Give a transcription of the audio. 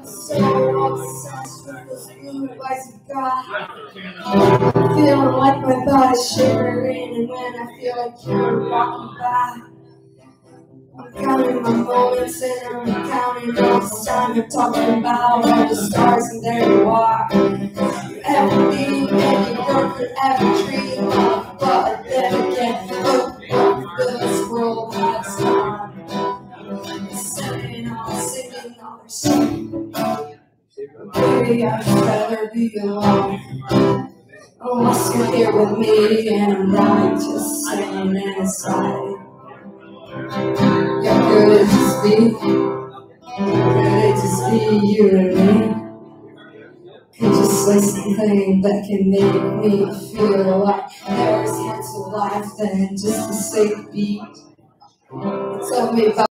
So obsessed with this blue lights you got. Feeling like my body's shivering, and when I feel like you're walking by, I'm counting my moments and I'm counting all this time you're talking about all the stars, and there you are. Everything and you work for every dream of, but then again, this world has gone. Singing all their singing. Baby, I'd rather be alone. Unless you're here with me and I'm not just sitting inside. Yeah, could it just be? Could it just be you and me? Could you say something that can make me feel like there's more to life than just a safe beat? Tell me about